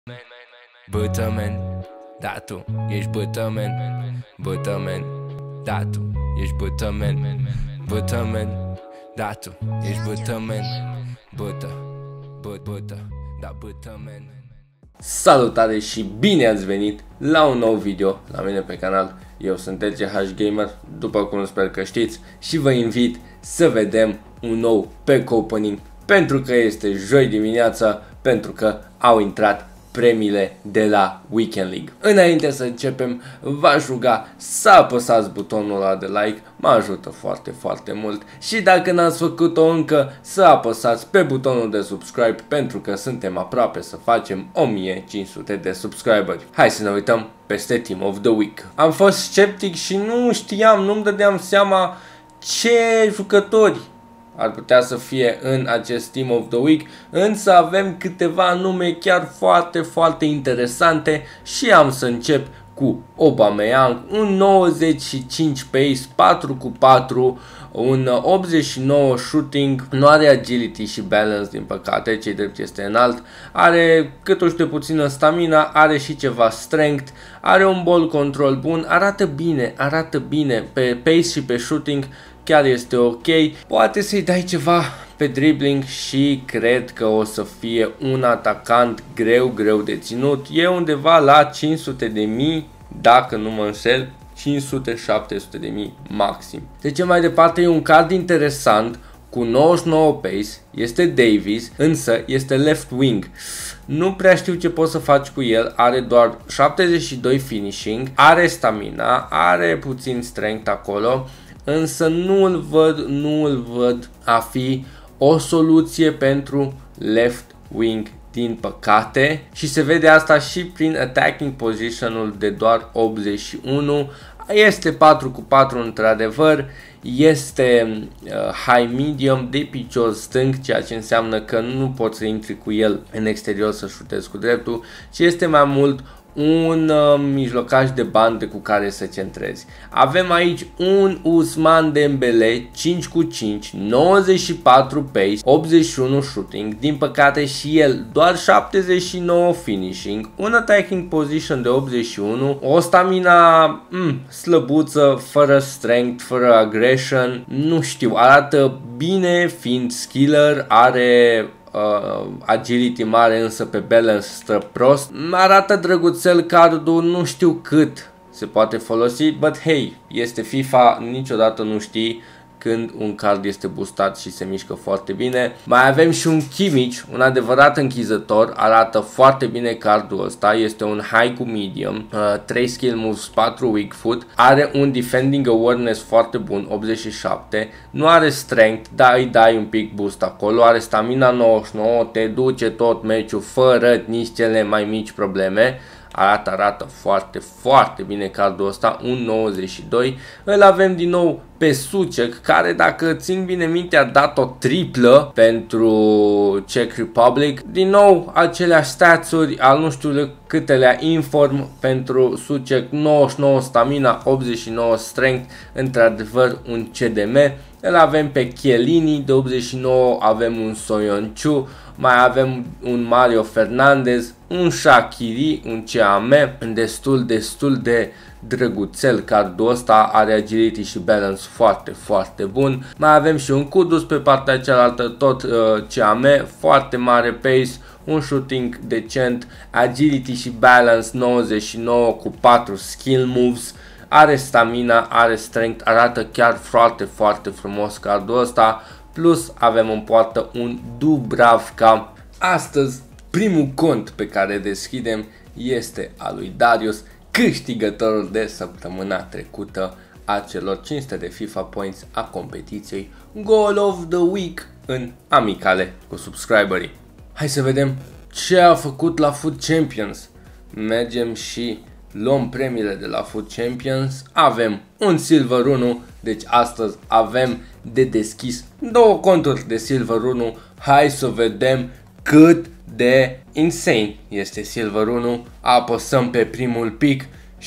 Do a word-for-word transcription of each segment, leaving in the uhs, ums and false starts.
Bătămen, da tu ești bătămen. Bătămen, da tu ești bătămen. Bătămen, da tu ești bătămen. Bătă, băt, bătă, da bătămen. Salutare și bine ați venit la un nou video la mine pe canal. Eu sunt L C H Gamer, după cum sper că știți, și vă invit să vedem un nou pack opening, pentru că este joi dimineața, pentru că au intrat premiile de la Weekend League. Înainte să începem, v-aș ruga să apăsați butonul ăla de like, mă ajută foarte, foarte mult. Și dacă n-ați făcut-o încă, să apăsați pe butonul de subscribe, pentru că suntem aproape să facem o mie cinci sute de subscriberi. Hai să ne uităm peste Team of the Week. Am fost sceptic și nu știam, nu-mi dădeam seama ce jucători ar putea să fie în acest Team of the Week, însă avem câteva nume chiar foarte, foarte interesante și am să încep cu Aubameyang, un nouăzeci și cinci pace, patru cu patru, un optzeci și nouă shooting, nu are agility și balance din păcate, cei drept este înalt, are cât o știu puțină stamina, are și ceva strength, are un ball control bun, arată bine, arată bine pe pace și pe shooting. Chiar este ok, poate să-i dai ceva pe dribbling și cred că o să fie un atacant greu, greu de ținut. E undeva la cinci sute de mii, dacă nu mă înșel, cinci sute șapte sute de mii maxim. Trecem mai departe, e un card interesant cu nouăzeci și nouă pace, este Davies, însă este left wing. Nu prea știu ce poți să faci cu el, are doar șaptezeci și doi finishing, are stamina, are puțin strength acolo, însă nu îl văd, nu îl văd a fi o soluție pentru left wing, din păcate, și se vede asta și prin attacking position-ul de doar optzeci și unu. Este patru cu patru într-adevăr, este uh, high medium de picior stâng, ceea ce înseamnă că nu poți să intri cu el în exterior să șutezi cu dreptul, ci este mai mult un uh, mijlocaș de bandă cu care să centrezi. Avem aici un Ousmane Dembele, cinci cu cinci, nouăzeci și patru pace, optzeci și unu shooting, din păcate și el doar șaptezeci și nouă finishing, un attacking position de optzeci și unu, o stamina mm, slăbuță, fără strength, fără aggression, nu știu, arată bine fiind skiller, are Uh, agility mare, însă pe balance stă prost. Arată drăguțel cardul, nu știu cât se poate folosi, but hey, este FIFA, niciodată nu știi când un card este boostat și se mișcă foarte bine. Mai avem și un Kimmich, un adevărat închizător, arată foarte bine cardul ăsta, este un high cu medium, uh, trei skill moves, patru weak foot, are un defending awareness foarte bun, optzeci și șapte, nu are strength, dar îi dai un pic boost acolo, are stamina nouăzeci și nouă, te duce tot meciul fără nici cele mai mici probleme. Arată, arată foarte, foarte bine cardul ăsta, un nouăzeci și doi. Îl avem din nou pe Souček, care, dacă țin bine minte, a dat o triplă pentru Czech Republic. Din nou aceleași stats-uri, al nu știu câtelea inform pentru Souček, nouăzeci și nouă stamina, optzeci și nouă strength, într-adevăr un C D M. Îl avem pe Chiellini de optzeci și nouă, avem un Soyuncu, mai avem un Mario Fernandez, un Shaqiri, un C A M, destul, destul de drăguțel cardul ăsta, are agility și balance foarte, foarte bun. Mai avem și un Kudus pe partea cealaltă, tot uh, C A M, foarte mare pace, un shooting decent, agility și balance nouăzeci și nouă cu patru skill moves, are stamina, are strength, arată chiar foarte, foarte frumos cardul ăsta. Plus avem în poartă un Dubravka. Astăzi primul cont pe care deschidem este al lui Darius, câștigătorul de săptămâna trecută a celor cinci sute de FIFA Points a competiției Goal of the Week în amicale cu subscriberii. Hai să vedem ce a făcut la Foot Champions. Mergem și luăm premiile de la Foot Champions. Avem un Silver unu, deci astăzi avem de deschis două conturi de Silver unu. Hai să vedem cât de insane este Silver unu. Apăsăm pe primul pic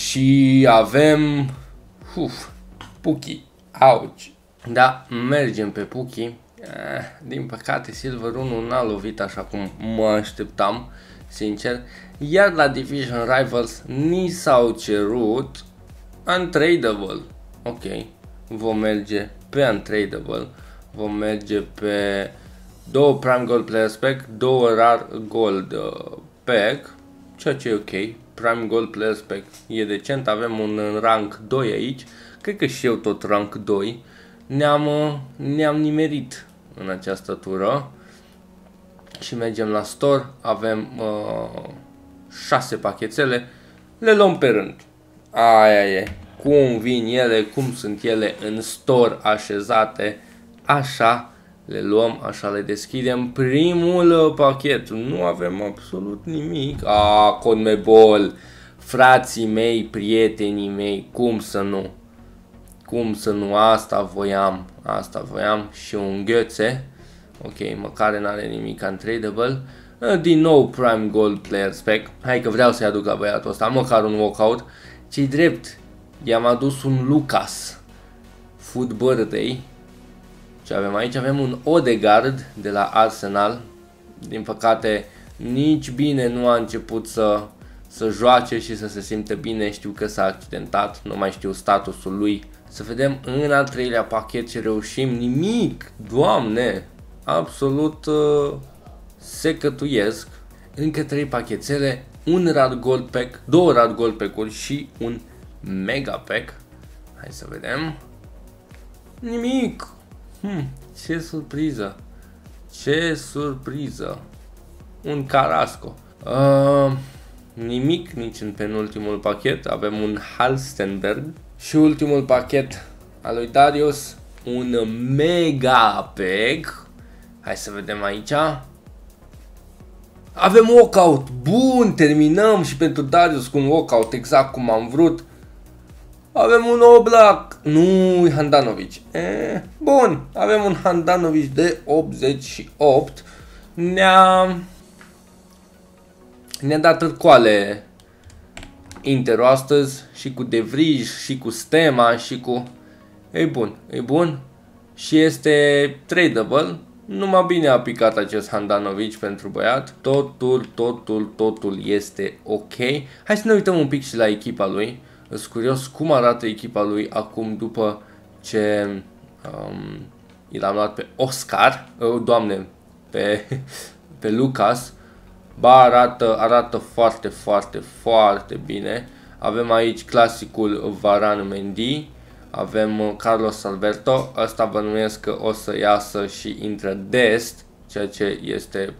și avem uf, Pukki. Auci. Da, mergem pe Pukki. Din păcate Silver unu n-a lovit așa cum mă așteptam, sincer. Iar la Division Rivals ni s-au cerut Untradable. Ok, vom merge pe Untradable, vom merge pe două Prime Gold Players Pack, două Rare Gold uh, Pack, ceea ce e ok. Prime Gold Players Pack e decent, avem un rank doi aici, cred că și eu tot rank doi. Ne-am uh, ne-am nimerit în această tură și mergem la store, avem uh, șase pachetele, le luăm pe rând. Aia e, cum vin ele, cum sunt ele în store așezate, așa le luăm, așa le deschidem. Primul pachet, nu avem absolut nimic. A, Conmebol, frații mei, prietenii mei, cum să nu? Cum să nu? Asta voiam, asta voiam și un Götze. Ok, măcar n-are nimic Untradable. Din nou Prime Gold Players Pack. Hai că vreau să-i aduc la băiatul ăsta, măcar un walkout. Ce-i drept, i-am adus un Lucas Food Birthday. Ce avem aici? Avem un Odegaard de la Arsenal. Din păcate, nici bine nu a început să, să joace și să se simte bine. Știu că s-a accidentat, nu mai știu statusul lui. Să vedem în al treilea pachet ce reușim. Nimic, Doamne, absolut uh, se cătuiesc. Încă trei pachetele, un Rare Gold Pack, două Rare Gold Pack-uri și un Mega Pack. Hai să vedem. Nimic. Hmm, ce surpriză. Ce surpriză. Un Carrasco. Uh, nimic nici în penultimul pachet. Avem un Halstenberg. Și ultimul pachet al lui Darius, un Mega Pack. Hai să vedem aici. Avem walkout. Bun, terminăm și pentru Darius cu un walkout exact cum am vrut. Avem un Oblak. Nu, Handanovic. E, bun, avem un Handanovic de optzeci și opt. Ne-a Ne-a dat târcoale Inter astăzi și cu De Vrij și cu Stema și cu... E bun, e bun. Și este tradable. Numai bine a picat acest Handanovic pentru băiat. Totul, totul, totul este ok. Hai să ne uităm un pic și la echipa lui. Sunt curios cum arată echipa lui acum după ce um, i l-am luat pe Oscar. Uh, doamne, pe, pe Lucas. Ba, arată, arată foarte, foarte, foarte bine. Avem aici clasicul Varane Mendy. Avem Carlos Alberto. Asta bănuiesc că o să iasă și intră Dest, ceea ce este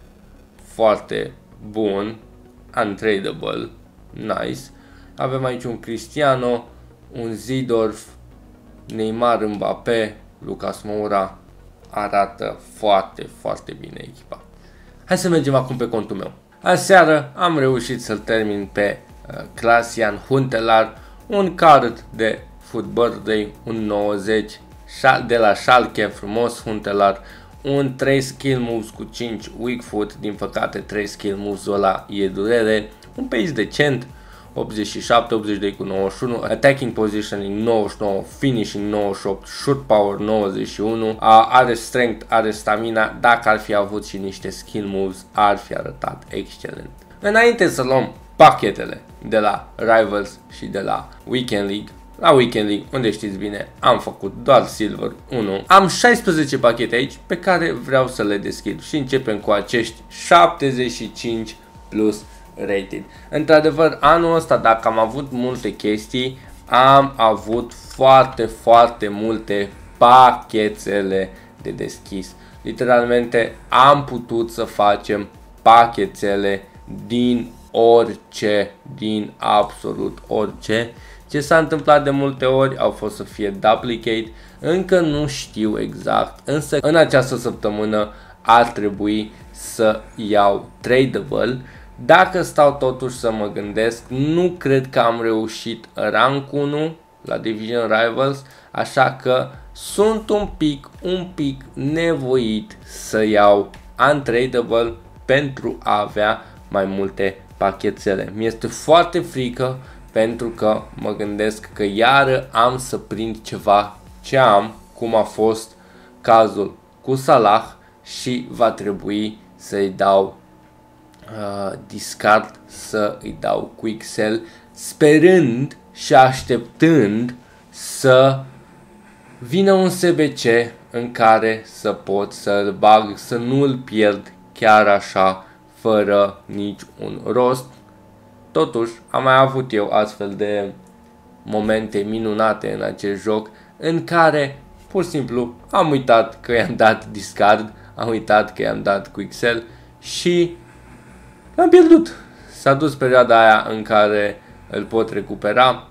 foarte bun. Untradable. Nice. Avem aici un Cristiano, un Zidorf, Neymar, Mbappé, Lucas Moura. Arată foarte, foarte bine echipa. Hai să mergem acum pe contul meu. Aseară am reușit să-l termin pe uh, Klaas-Jan Huntelaar, un card de Food Birthday, un nouăzeci de la Schalke, frumos Huntelaar, un trei skill moves cu cinci weak foot, din păcate trei skill moves-ul ăla e durere, un pace decent, optzeci și șapte, optzeci și doi cu nouăzeci și unu, attacking positioning nouăzeci și nouă, finishing nouăzeci și opt, shoot power nouăzeci și unu, are strength, are stamina. Dacă ar fi avut și niște skill moves, ar fi arătat excelent. Înainte să luăm pachetele de la Rivals și de la Weekend League, la Weekend League, unde știți bine, am făcut doar Silver unu. Am șaisprezece pachete aici pe care vreau să le deschid și începem cu acești șaptezeci și cinci plus rated. Într-adevăr, anul ăsta, dacă am avut multe chestii, am avut foarte, foarte multe pachetele de deschis. Literalmente am putut să facem pachetele din orice, din absolut orice. Ce s-a întâmplat de multe ori au fost să fie duplicate, încă nu știu exact, însă în această săptămână ar trebui să iau tradable. Dacă stau totuși să mă gândesc, nu cred că am reușit rank unu la Division Rivals, așa că sunt un pic, un pic nevoit să iau untradable pentru a avea mai multe pachetele. Mi-este foarte frică pentru că mă gândesc că iară am să prind ceva ce am, cum a fost cazul cu Salah, și va trebui să-i dau uh, discard să îi dau quick sell, sperând și așteptând să vină un S B C în care să pot să-l bag, să nu-l pierd chiar așa, fără nici un rost. Totuși, am mai avut eu astfel de momente minunate în acest joc, în care, pur și simplu, am uitat că i-am dat discard, am uitat că i-am dat quick sell și l-am pierdut. S-a dus perioada aia în care îl pot recupera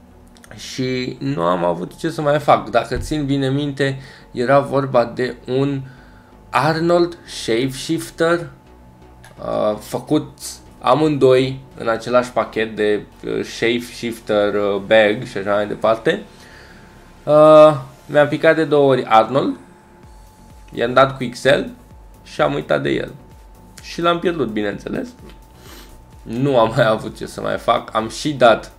și nu am avut ce să mai fac. Dacă țin bine minte, era vorba de un Arnold Shapeshifter uh, făcut amândoi în același pachet de uh, Shapeshifter uh, bag și așa mai departe. Uh, mi-am picat de două ori Arnold, i-am dat quick sell și am uitat de el. Și l-am pierdut, bineînțeles. Nu am mai avut ce să mai fac. Am și dat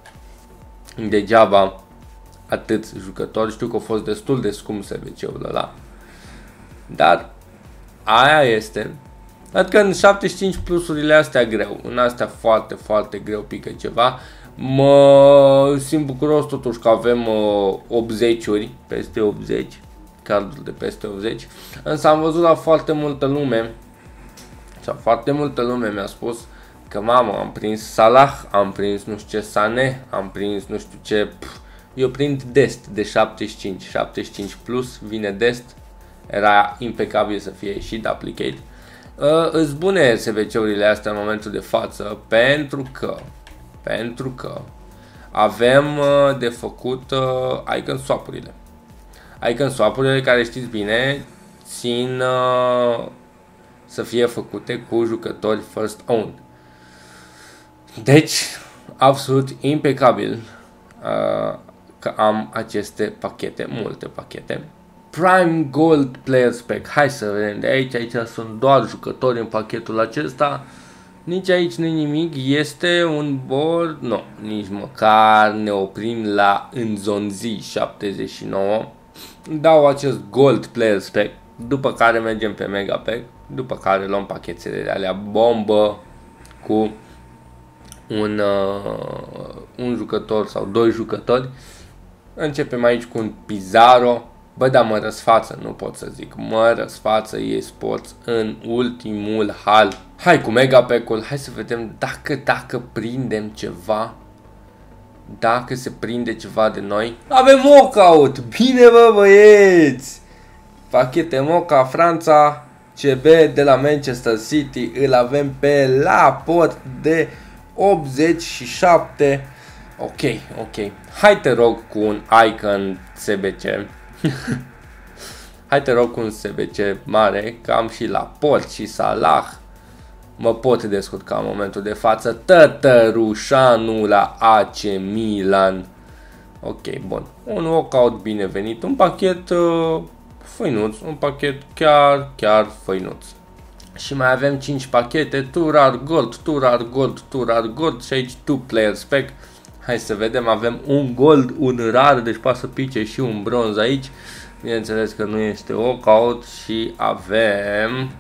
degeaba atâți jucători. Știu că a fost destul de scump S B C-ul ăla. Dar aia este. Adică în șaptezeci și cinci plusurile astea greu. În astea foarte, foarte greu pică ceva. Mă simt bucuros totuși că avem uh, optzeci-uri, peste optzeci. Carduri de peste optzeci. Însă am văzut la foarte multă lume, sau foarte multă lume mi-a spus că mamă, am prins Salah, am prins nu știu ce Sané, am prins nu știu ce, pf, eu prind Dest de șaptezeci și cinci, șaptezeci și cinci plus, vine Dest, era impecabil să fie ieșit Duplicate. Uh, îs bune S B C-urile astea în momentul de față, pentru că, pentru că avem uh, de făcut uh, icon swap-urile. Icon swap-urile care știți bine țin uh, să fie făcute cu jucători first owned. Deci, absolut impecabil uh, că am aceste pachete, multe pachete. Prime Gold Players Pack, hai să vedem de aici, aici sunt doar jucători în pachetul acesta. Nici aici nu nimic, este un board, nu, nici măcar, ne oprim la Nzonzi șaptezeci și nouă. Dau acest Gold Players Pack, după care mergem pe Mega Pack, după care luăm pachetele alea bombă cu un, uh, un jucător sau doi jucători. Începem aici cu un Pizarro. Bă, dar mă răsfață, nu pot să zic, mă răsfață eSports în ultimul hal. Hai cu Mega Pack-ul, hai să vedem dacă, dacă prindem ceva. Dacă se prinde ceva de noi. Avem walkout! Bine bă băieți! Pachete Moca, Franța, C B de la Manchester City. Îl avem pe la port de optzeci și șapte. Ok, ok. Hai te rog cu un icon S B C. Hai te rog cu un S B C mare, că am și la port și Salah. Mă pot descurca în momentul de față. Tătărușanu la A C Milan. Ok, bun. Un walkout binevenit. Un pachet uh, făinuț. Un pachet chiar, chiar făinuț. Și mai avem cinci pachete. Turar Gold, Turar Gold, Turar Gold. Și aici two players pack. Hai să vedem. Avem un gold, un rar. Deci poate să pice și un bronz aici. Bineînțeles că nu este walkout. Și avem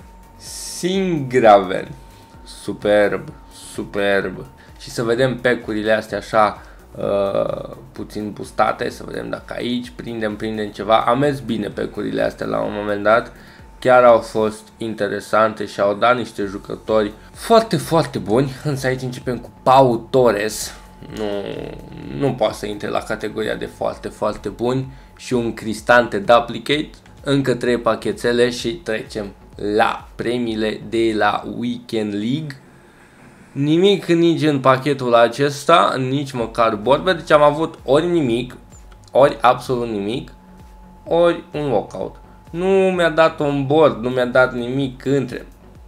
Singraven. Superb, superb. Și să vedem pack-urile astea așa uh, puțin boostate. Să vedem dacă aici prindem, prindem ceva. Am mers bine pack-urile astea la un moment dat. Chiar au fost interesante și au dat niște jucători foarte, foarte buni. Însă aici începem cu Pau Torres. Nu, nu poate să intre la categoria de foarte, foarte buni. Și un Cristante Duplicate. Încă trei pachetele și trecem la premiile de la Weekend League. Nimic nici în pachetul acesta, nici măcar board. Deci am avut ori nimic, ori absolut nimic, ori un walkout. Nu mi-a dat un board, nu mi-a dat nimic între.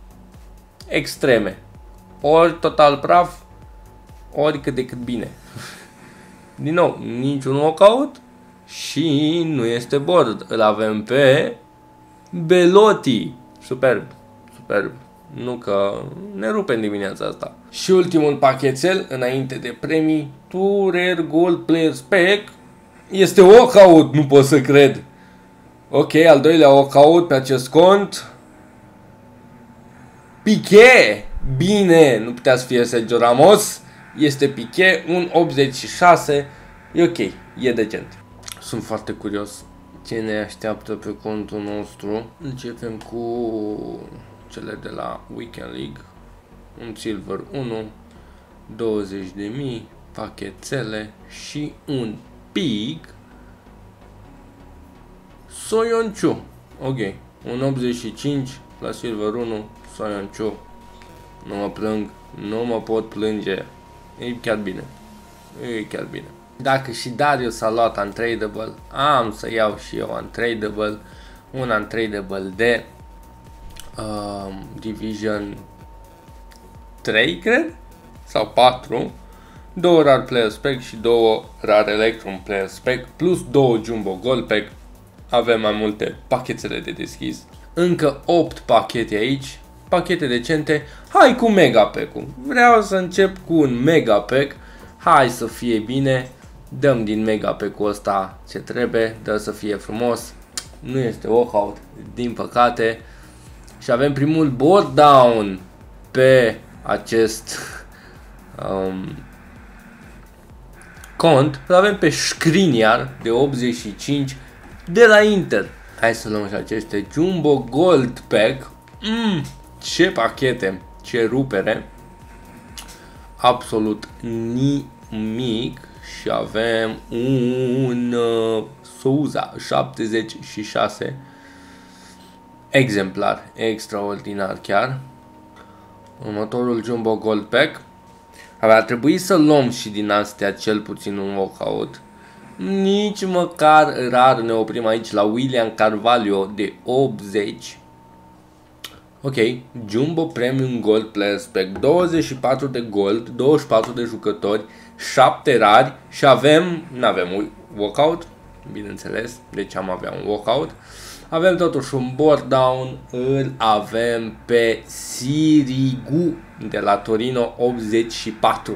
Extreme. Ori total praf, ori cât de cât bine. Din nou, niciun walkout și nu este board. Îl avem pe Belotti. Superb, superb. Nu că ne rupem dimineața asta. Și ultimul pachetel înainte de premii, Two Rare Gold Players Pack. Este walkout, nu pot să cred. Ok, al doilea walkout pe acest cont. Piqué, bine, nu putea să fie Sergio Ramos, este Piqué, un optzeci și șase, e ok, e decent. Sunt foarte curios ce ne așteaptă pe contul nostru. Începem cu cele de la Weekend League, un Silver unu, douăzeci de mii, pachetele și un Pig Soyuncu. Ok, un optzeci și cinci la Silver unu, Soyuncu. Nu mă plâng, nu mă pot plânge. E chiar bine. E chiar bine. Dacă și Darius s-a luat untradable, am să iau și eu untradable. Un untradable de uh, Division trei, cred? Sau patru. Două Rare Player Spec și două Rare Electrum Player Spec. Plus două Jumbo Gold Pack. Avem mai multe pachetele de deschis. Încă opt pachete aici. Pachete decente. Hai cu Mega Pack-ul. Vreau să încep cu un Mega Pack. Hai să fie bine. Dăm din Mega Pack-ul ăsta ce trebuie. Dă să fie frumos. Nu este walkout, din păcate. Și avem primul board down pe acest um, cont. Îl avem pe Skriniar de optzeci și cinci de la Inter. Hai să luăm și aceste Jumbo Gold Pack. Mm, ce pachete, ce rupere. Absolut nimic. Și avem un uh, Souza șaptezeci și șase. Exemplar, extraordinar chiar. Următorul Jumbo Gold Pack. Ar trebui să luăm și din astea cel puțin un walkout. Nici măcar rar ne oprim aici la William Carvalho de optzeci. Ok, Jumbo Premium Gold Player Spec, douăzeci și patru de gold, douăzeci și patru de jucători, șapte rari și avem, nu avem walkout, bineînțeles, deci am avea un walkout. Avem totuși un board down, îl avem pe Sirigu de la Torino optzeci și patru.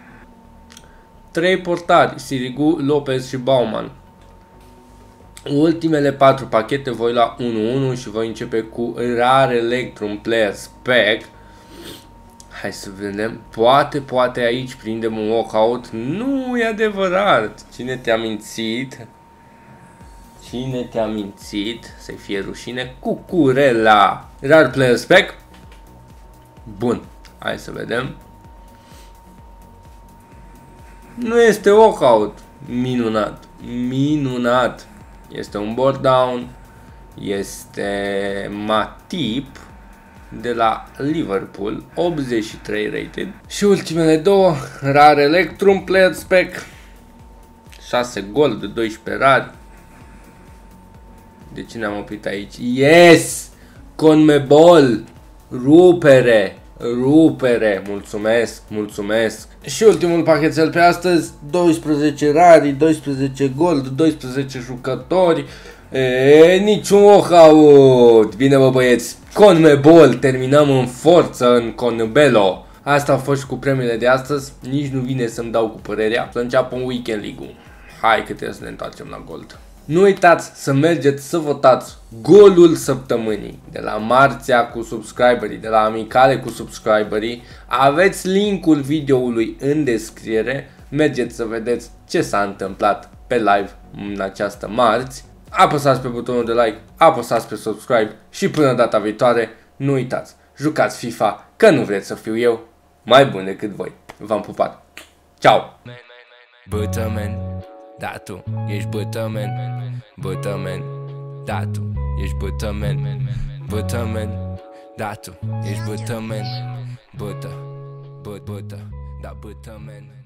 Trei portari, Sirigu, Lopez și Bauman. Ultimele patru pachete voi la unu unu și voi începe cu Rare Electrum Player Spec. Hai să vedem, poate, poate aici prindem un walkout. Nu e adevărat, cine te-a mințit? Cine te-a mințit? Să-i fie rușine. Cucurella. Rare Player Spec. Bun, hai să vedem. Nu este walkout. Minunat, minunat. Este un board down. Este Matip de la Liverpool, optzeci și trei rated. Și ultimele două, Rare Electrum Player Spec, șase gold, doisprezece rari. De ce ne-am oprit aici? Yes! CONMEBOL! Rupere! Rupere! Mulțumesc! Mulțumesc! Și ultimul pachetel pe astăzi, doisprezece rari, doisprezece gold, doisprezece jucători. E, niciun walkout! Bine bă băieți! CONMEBOL! Terminăm în forță în CONMEBOL! Asta a fost cu premiile de astăzi. Nici nu vine să-mi dau cu părerea. Să înceapă un Weekend League-ul. Hai că trebuie să ne întoarcem la gold. Nu uitați să mergeți să votați golul săptămânii de la Marțea cu subscriberii, de la Amicale cu subscriberii. Aveți linkul videoului în descriere. Mergeți să vedeți ce s-a întâmplat pe live în această marți. Apăsați pe butonul de like, apăsați pe subscribe și până data viitoare, nu uitați, jucați FIFA, că nu vreți să fiu eu mai bun decât voi. V-am pupat. Ciao! Bătămen, da tu ești bătămen. Bătămen, da tu ești bătămen. Bătămen, da tu ești bătămen. Bătă, bătă, da bătămen.